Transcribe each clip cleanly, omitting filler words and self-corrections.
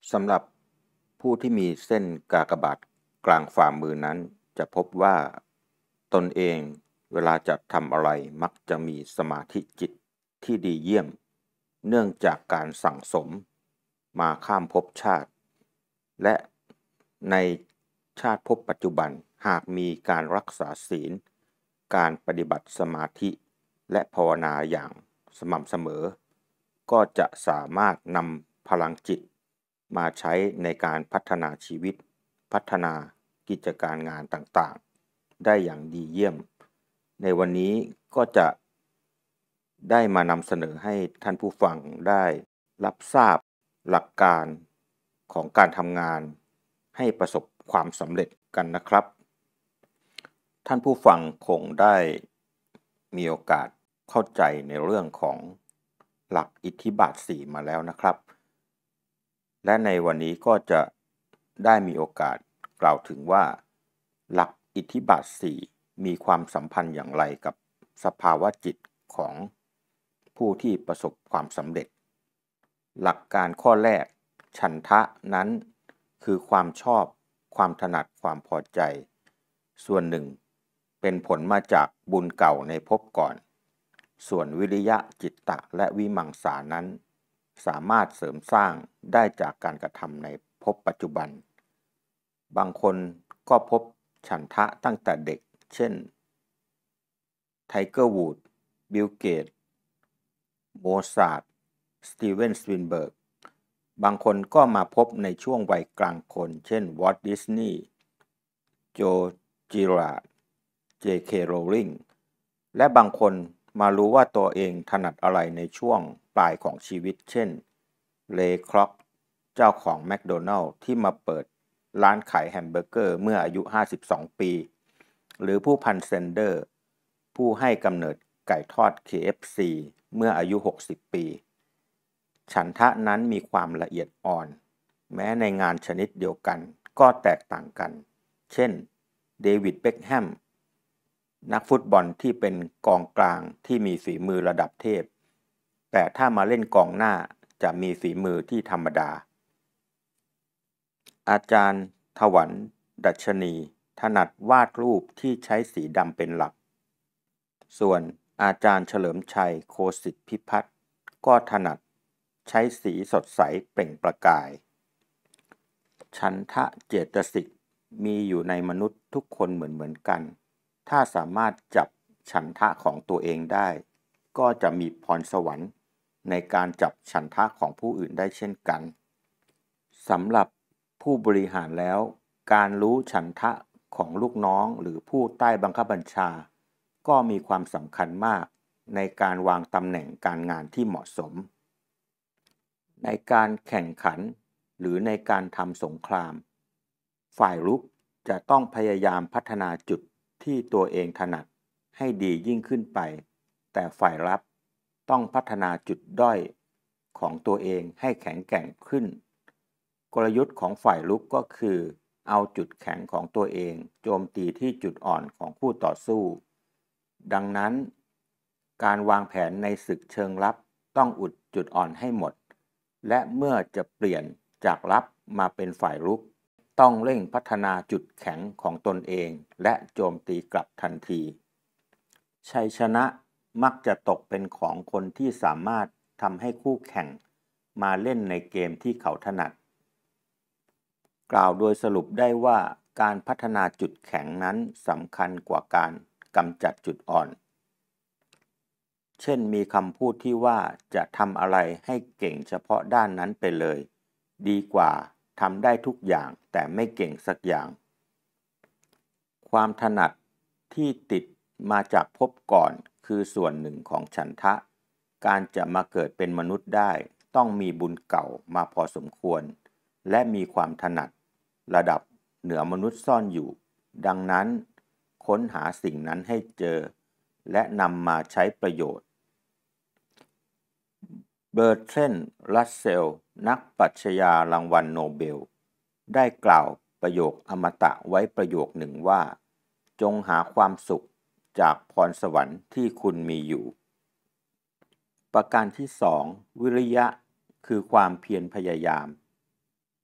สำหรับผู้ที่มีเส้นกากบาทกลางฝ่ามือนั้นจะพบว่าตนเองเวลาจะทำอะไรมักจะมีสมาธิจิตที่ดีเยี่ยมเนื่องจากการสั่งสมมาข้ามภพชาติและในชาติภพปัจจุบันหากมีการรักษาศีลการปฏิบัติสมาธิและภาวนาอย่างสม่ำเสมอก็จะสามารถนำพลังจิตมาใช้ในการพัฒนาชีวิตพัฒนากิจการงานต่างๆได้อย่างดีเยี่ยมในวันนี้ก็จะได้มานำเสนอให้ท่านผู้ฟังได้รับทราบหลักการของการทำงานให้ประสบความสำเร็จกันนะครับท่านผู้ฟังคงได้มีโอกาสเข้าใจในเรื่องของหลักอิทธิบาท4มาแล้วนะครับและในวันนี้ก็จะได้มีโอกาสกล่าวถึงว่าหลักอิทธิบาท4มีความสัมพันธ์อย่างไรกับสภาวะจิตของผู้ที่ประสบความสำเร็จหลักการข้อแรกฉันทะนั้นคือความชอบความถนัดความพอใจส่วนหนึ่งเป็นผลมาจากบุญเก่าในภพก่อนส่วนวิริยะจิตตะและวิมังสานั้นสามารถเสริมสร้างได้จากการกระทำในภพปัจจุบันบางคนก็พบฉันทะตั้งแต่เด็กเช่นไทเกอร์วูดบิลเกตโมซาร์ทสตีเวนสปิลเบิร์กบางคนก็มาพบในช่วงวัยกลางคนเช่นวอลต์ดิสนีย์โจจิราร์ดเจเคโรลลิงและบางคนมารู้ว่าตัวเองถนัดอะไรในช่วงปลายของชีวิตเช่นเลย์คล็อกเจ้าของแมคโดนัลด์ที่มาเปิดร้านขายแฮมเบอร์เกอร์เมื่ออายุ52ปีหรือผู้พันเซนเดอร์ผู้ให้กำเนิดไก่ทอด KFC เมื่ออายุ60ปีฉันทะนั้นมีความละเอียดอ่อนแม้ในงานชนิดเดียวกันก็แตกต่างกันเช่นเดวิดเบ็คแฮมนักฟุตบอลที่เป็นกองกลางที่มีฝีมือระดับเทพแต่ถ้ามาเล่นกองหน้าจะมีฝีมือที่ธรรมดาอาจารย์ถวันดัชนีถนัดวาดรูปที่ใช้สีดำเป็นหลักส่วนอาจารย์เฉลิมชัยโคสิทธิพิพัฒน์ก็ถนัดใช้สีสดใสเปล่งประกายฉันทะเจตสิกมีอยู่ในมนุษย์ทุกคนเหมือนกันถ้าสามารถจับฉันทะของตัวเองได้ก็จะมีพรสวรรค์ในการจับฉันทะของผู้อื่นได้เช่นกันสำหรับผู้บริหารแล้วการรู้ฉันทะของลูกน้องหรือผู้ใต้บังคับบัญชาก็มีความสำคัญมากในการวางตำแหน่งการงานที่เหมาะสมในการแข่งขันหรือในการทำสงครามฝ่ายรุกจะต้องพยายามพัฒนาจุดที่ตัวเองถนัดให้ดียิ่งขึ้นไปแต่ฝ่ายรับต้องพัฒนาจุดด้อยของตัวเองให้แข็งแกร่งขึ้นกลยุทธ์ของฝ่ายรุกก็คือเอาจุดแข็งของตัวเองโจมตีที่จุดอ่อนของคู่ต่อสู้ดังนั้นการวางแผนในศึกเชิงลับต้องอุดจุดอ่อนให้หมดและเมื่อจะเปลี่ยนจากลับมาเป็นฝ่ายรุกต้องเร่งพัฒนาจุดแข็งของตนเองและโจมตีกลับทันทีชัยชนะมักจะตกเป็นของคนที่สามารถทำให้คู่แข่งมาเล่นในเกมที่เขาถนัดกล่าวโดยสรุปได้ว่าการพัฒนาจุดแข็งนั้นสำคัญกว่าการกำจัดจุดอ่อนเช่นมีคำพูดที่ว่าจะทำอะไรให้เก่งเฉพาะด้านนั้นไปเลยดีกว่าทำได้ทุกอย่างแต่ไม่เก่งสักอย่างความถนัดที่ติดมาจากภพก่อนคือส่วนหนึ่งของฉันทะการจะมาเกิดเป็นมนุษย์ได้ต้องมีบุญเก่ามาพอสมควรและมีความถนัดระดับเหนือมนุษย์ซ่อนอยู่ดังนั้นค้นหาสิ่งนั้นให้เจอและนำมาใช้ประโยชน์เบอร์เทรนด์รัสเซลนักปรัชญารางวัลโนเบลได้กล่าวประโยคอมตะไว้ประโยคหนึ่งว่าจงหาความสุขจากพรสวรรค์ที่คุณมีอยู่ประการที่2วิริยะคือความเพียรพยายาม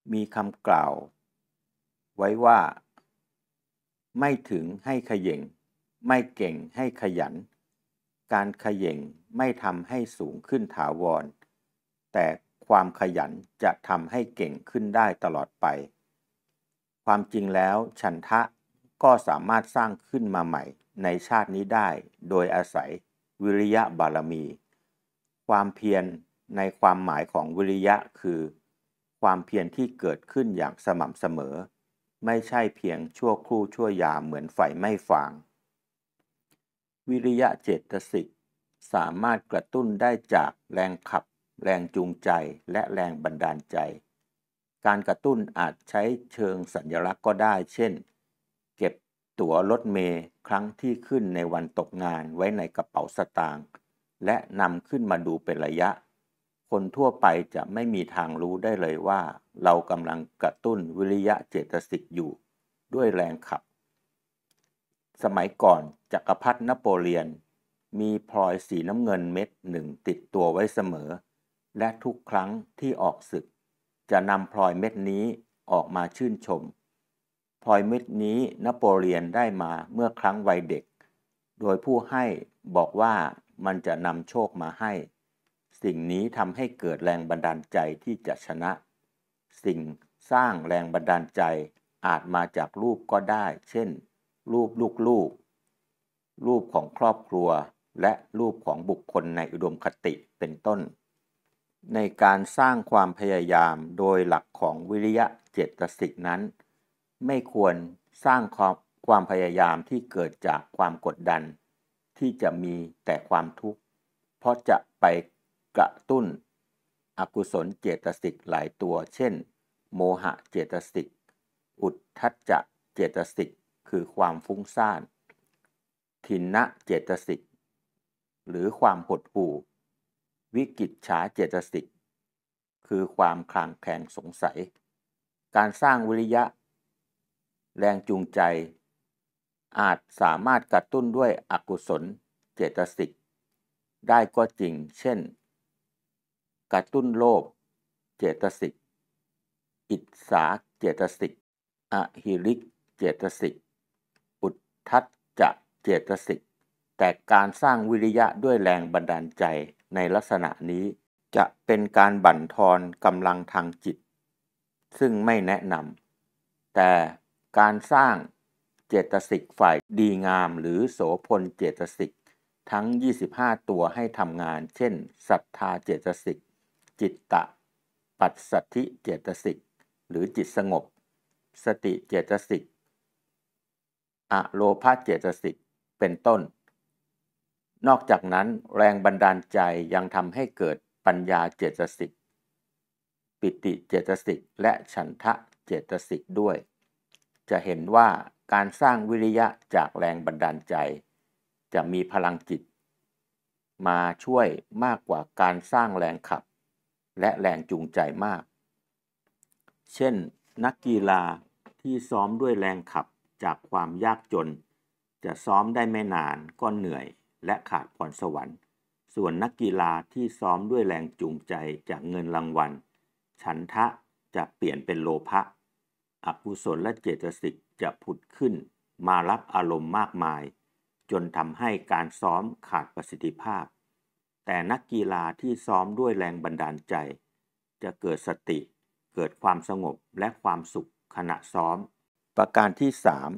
มีคำกล่าวไว้ว่าไม่ถึงให้เขย่งไม่เก่งให้ขยันการเขย่งไม่ทำให้สูงขึ้นถาวรแต่ความขยันจะทำให้เก่งขึ้นได้ตลอดไปความจริงแล้วฉันทะก็สามารถสร้างขึ้นมาใหม่ในชาตินี้ได้โดยอาศัยวิริยะบารมีความเพียรในความหมายของวิริยะคือความเพียรที่เกิดขึ้นอย่างสม่ำเสมอไม่ใช่เพียงชั่วครู่ชั่วยามเหมือนไฟไหม้ฟางวิริยะเจตสิกสามารถกระตุ้นได้จากแรงขับแรงจูงใจและแรงบันดาลใจการกระตุ้นอาจใช้เชิงสัญลักษณ์ก็ได้เช่นเก็บตั๋วรถเมล์ครั้งที่ขึ้นในวันตกงานไว้ในกระเป๋าสตางค์และนำขึ้นมาดูเป็นระยะคนทั่วไปจะไม่มีทางรู้ได้เลยว่าเรากำลังกระตุ้นวิริยะเจตสิกอยู่ด้วยแรงขับสมัยก่อนจักรพรรดินโปเลียนมีพลอยสีน้ำเงินเม็ดหนึ่งติดตัวไว้เสมอและทุกครั้งที่ออกศึกจะนำพลอยเม็ดนี้ออกมาชื่นชมพลอยเม็ดนี้นโปเลียนได้มาเมื่อครั้งวัยเด็กโดยผู้ให้บอกว่ามันจะนำโชคมาให้สิ่งนี้ทำให้เกิดแรงบันดาลใจที่จะชนะสิ่งสร้างแรงบันดาลใจอาจมาจากรูปก็ได้เช่นรูปลูกๆรูปของครอบครัวและรูปของบุคคลในอุดมคติเป็นต้นในการสร้างความพยายามโดยหลักของวิริยะเจตสิกนั้นไม่ควรสร้างความพยายามที่เกิดจากความกดดันที่จะมีแต่ความทุกข์เพราะจะไปกระตุ้นอกุศลเจตสิกหลายตัวเช่นโมหะเจตสิกอุทธัจจะเจตสิกคือความฟุ้งซ่านทินนะเจตสิกหรือความหดหู่วิกิจฉาเจตสิกคือความคลางแคลงสงสัยการสร้างวิริยะแรงจูงใจอาจสามารถกระตุ้นด้วยอกุศลเจตสิกได้ก็จริงเช่นกระตุ้นโลภเจตสิกอิจฉาเจตสิกอหิริกเจตสิกอุทธัจจะเจตสิกแต่การสร้างวิริยะด้วยแรงบันดาลใจในลักษณะนี้จะเป็นการบั่นทอนกำลังทางจิตซึ่งไม่แนะนำแต่การสร้างเจตสิกฝ่ายดีงามหรือโสพลเจตสิกทั้ง25ตัวให้ทำงานเช่นศรัทธาเจตสิกจิตตะปัสสัทธิเจตสิกหรือจิตสงบสติเจตสิกอโลภะเจตสิกเป็นต้นนอกจากนั้นแรงบันดาลใจยังทำให้เกิดปัญญาเจตสิกปิติเจตสิกและฉันทะเจตสิกด้วยจะเห็นว่าการสร้างวิริยะจากแรงบันดาลใจจะมีพลังจิตมาช่วยมากกว่าการสร้างแรงขับและแรงจูงใจมากเช่นนักกีฬาที่ซ้อมด้วยแรงขับจากความยากจนจะซ้อมได้ไม่นานก็เหนื่อยและขาดพรสวรรค์ส่วนนักกีฬาที่ซ้อมด้วยแรงจูงใจจากเงินรางวัลฉันทะจะเปลี่ยนเป็นโลภะอกุศลและเจตสิกจะผุดขึ้นมารับอารมณ์มากมายจนทำให้การซ้อมขาดประสิทธิภาพแต่นักกีฬาที่ซ้อมด้วยแรงบันดาลใจจะเกิดสติเกิดความสงบและความสุขขณะซ้อมประการที่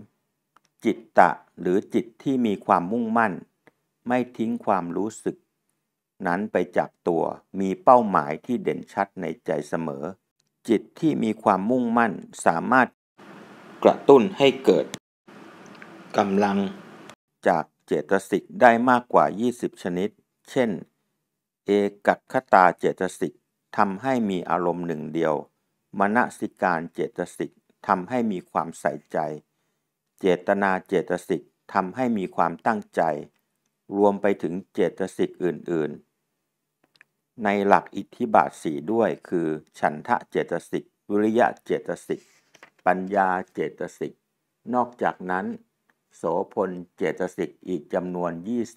3จิตตะหรือจิตที่มีความมุ่งมั่นไม่ทิ้งความรู้สึกนั้นไปจากตัวมีเป้าหมายที่เด่นชัดในใจเสมอจิตที่มีความมุ่งมั่นสามารถกระตุ้นให้เกิดกำลังจากเจตสิกได้มากกว่า20ชนิดเช่นเอกัคคตาเจตสิกทำให้มีอารมณ์หนึ่งเดียวมนสิการเจตสิกทำให้มีความใส่ใจเจตนาเจตสิกทำให้มีความตั้งใจรวมไปถึงเจตสิกอื่นๆในหลักอิทธิบาท4ด้วยคือฉันทะเจตสิกวิริยะเจตสิกปัญญาเจตสิกนอกจากนั้นโสพลเจตสิกอีกจำนวน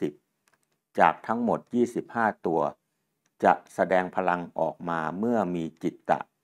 20จากทั้งหมด25ตัวจะแสดงพลังออกมาเมื่อมีจิตตะ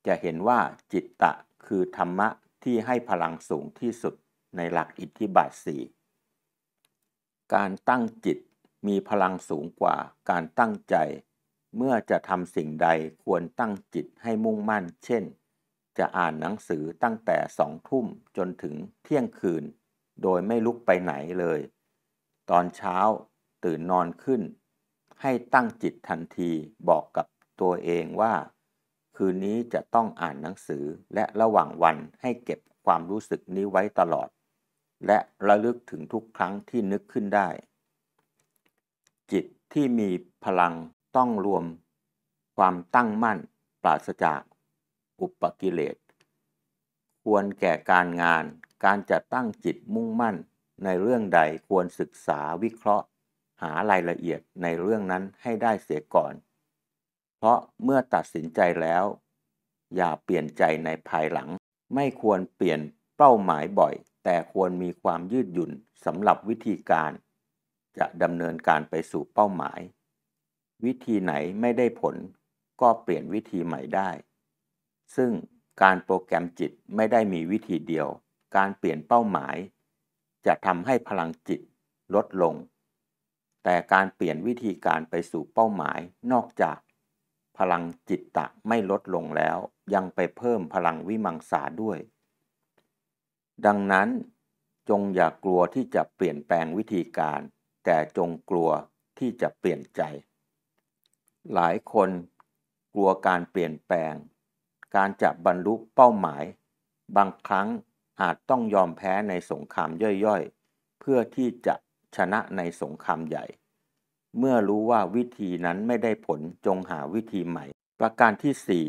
จะเห็นว่าจิตตะคือธรรมะที่ให้พลังสูงที่สุดในหลักอิทธิบาท4การตั้งจิตมีพลังสูงกว่าการตั้งใจเมื่อจะทำสิ่งใดควรตั้งจิตให้มุ่งมั่นเช่นจะอ่านหนังสือตั้งแต่2 ทุ่มจนถึงเที่ยงคืนโดยไม่ลุกไปไหนเลยตอนเช้าตื่นนอนขึ้นให้ตั้งจิตทันทีบอกกับตัวเองว่าคืนนี้จะต้องอ่านหนังสือและระหว่างวันให้เก็บความรู้สึกนี้ไว้ตลอดและระลึกถึงทุกครั้งที่นึกขึ้นได้จิตที่มีพลังต้องรวมความตั้งมั่นปราศจากอุปกิเลสควรแก่การงานการจะตั้งจิตมุ่งมั่นในเรื่องใดควรศึกษาวิเคราะห์หารายละเอียดในเรื่องนั้นให้ได้เสียก่อนเพราะเมื่อตัดสินใจแล้วอย่าเปลี่ยนใจในภายหลังไม่ควรเปลี่ยนเป้าหมายบ่อยแต่ควรมีความยืดหยุ่นสำหรับวิธีการจะดำเนินการไปสู่เป้าหมายวิธีไหนไม่ได้ผลก็เปลี่ยนวิธีใหม่ได้ซึ่งการโปรแกรมจิตไม่ได้มีวิธีเดียวการเปลี่ยนเป้าหมายจะทำให้พลังจิตลดลงแต่การเปลี่ยนวิธีการไปสู่เป้าหมายนอกจากพลังจิตตะไม่ลดลงแล้วยังไปเพิ่มพลังวิมังสาด้วยดังนั้นจงอย่ากลัวที่จะเปลี่ยนแปลงวิธีการแต่จงกลัวที่จะเปลี่ยนใจหลายคนกลัวการเปลี่ยนแปลงการจะบรรลุเป้าหมายบางครั้งอาจต้องยอมแพ้ในสงครามย่อยๆเพื่อที่จะชนะในสงครามใหญ่เมื่อรู้ว่าวิธีนั้นไม่ได้ผลจงหาวิธีใหม่ประการที่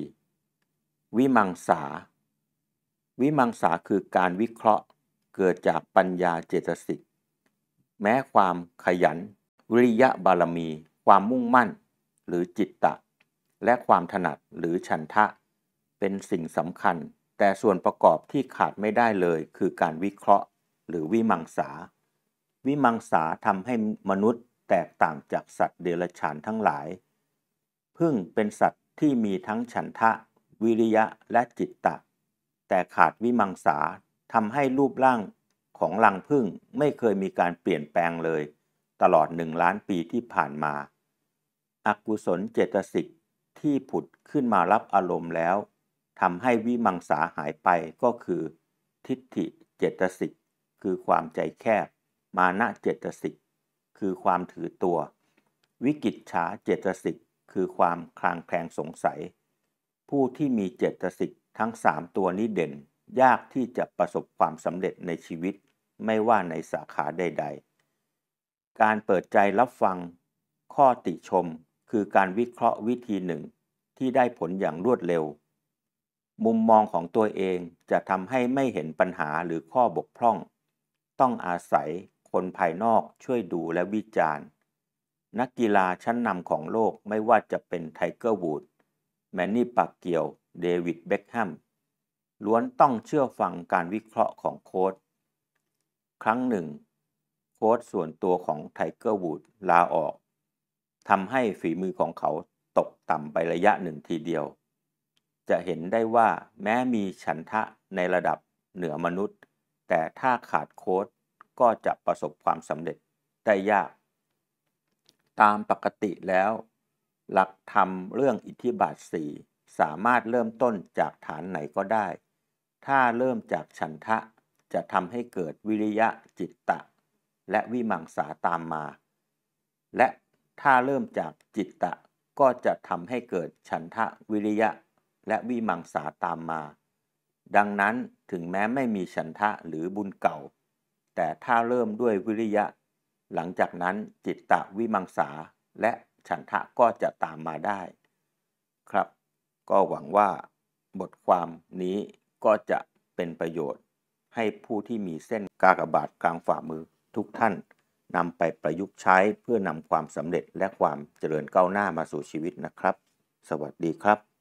4วิมังสาวิมังสาคือการวิเคราะห์เกิดจากปัญญาเจตสิกแม้ความขยันวิริยะบารมีความมุ่งมั่นหรือจิตตะและความถนัดหรือฉันทะเป็นสิ่งสำคัญแต่ส่วนประกอบที่ขาดไม่ได้เลยคือการวิเคราะห์หรือวิมังสาวิมังสาทำให้มนุษย์แตกต่างจากสัตว์เดรัจฉานทั้งหลายผึ้งเป็นสัตว์ที่มีทั้งฉันทะวิริยะและจิตตะแต่ขาดวิมังสาทำให้รูปร่างของรังผึ้งไม่เคยมีการเปลี่ยนแปลงเลยตลอด1 ล้านปีที่ผ่านมาอกุศลเจตสิกที่ผุดขึ้นมารับอารมณ์แล้วทำให้วิมังสาหายไปก็คือทิฏฐิเจตสิกคือความใจแคบมานะเจตสิกคือความถือตัววิกิจฉาเจตสิกคือความคลางแคลงสงสัยผู้ที่มีเจตสิกทั้ง3ตัวนี้เด่นยากที่จะประสบความสำเร็จในชีวิตไม่ว่าในสาขาใดๆการเปิดใจรับฟังข้อติชมคือการวิเคราะห์วิธีหนึ่งที่ได้ผลอย่างรวดเร็วมุมมองของตัวเองจะทำให้ไม่เห็นปัญหาหรือข้อบกพร่องต้องอาศัยคนภายนอกช่วยดูและวิจารณ์นักกีฬาชั้นนำของโลกไม่ว่าจะเป็นไทเกอร์วูดส์แมนนี่ ปากเกียวเดวิด เบ็คแฮมล้วนต้องเชื่อฟังการวิเคราะห์ของโค้ชครั้งหนึ่งโค้ชส่วนตัวของไทเกอร์วูดส์ลาออกทำให้ฝีมือของเขาตกต่ำไประยะหนึ่งทีเดียวจะเห็นได้ว่าแม้มีฉันทะในระดับเหนือมนุษย์แต่ถ้าขาดโค้ชก็จะประสบความสำเร็จได้ยากตามปกติแล้วหลักธรรมเรื่องอิทธิบาท4สามารถเริ่มต้นจากฐานไหนก็ได้ถ้าเริ่มจากฉันทะจะทำให้เกิดวิริยะจิตตะและวิมังสาตามมาและถ้าเริ่มจากจิตตะก็จะทำให้เกิดฉันทะวิริยะและวิมังสาตามมาดังนั้นถึงแม้ไม่มีฉันทะหรือบุญเก่าแต่ถ้าเริ่มด้วยวิริยะหลังจากนั้นจิตตะวิมังสาและฉันทะก็จะตามมาได้ครับก็หวังว่าบทความนี้ก็จะเป็นประโยชน์ให้ผู้ที่มีเส้นกากบาทกลางฝ่ามือทุกท่านนำไปประยุกต์ใช้เพื่อนำความสำเร็จและความเจริญก้าวหน้ามาสู่ชีวิตนะครับสวัสดีครับ